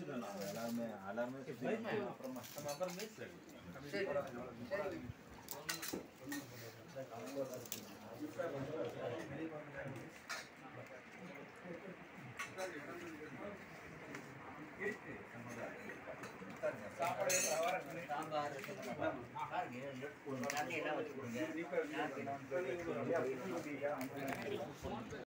முடிச்சிட்டோம் நாங்கள் எல்லாருமே எல்லாருமே அப்புறமா நம்ம அப்புறமே சரி சாப்பாடு சாம்பார் தண்ணி எல்லாம் வச்சு கொடுங்க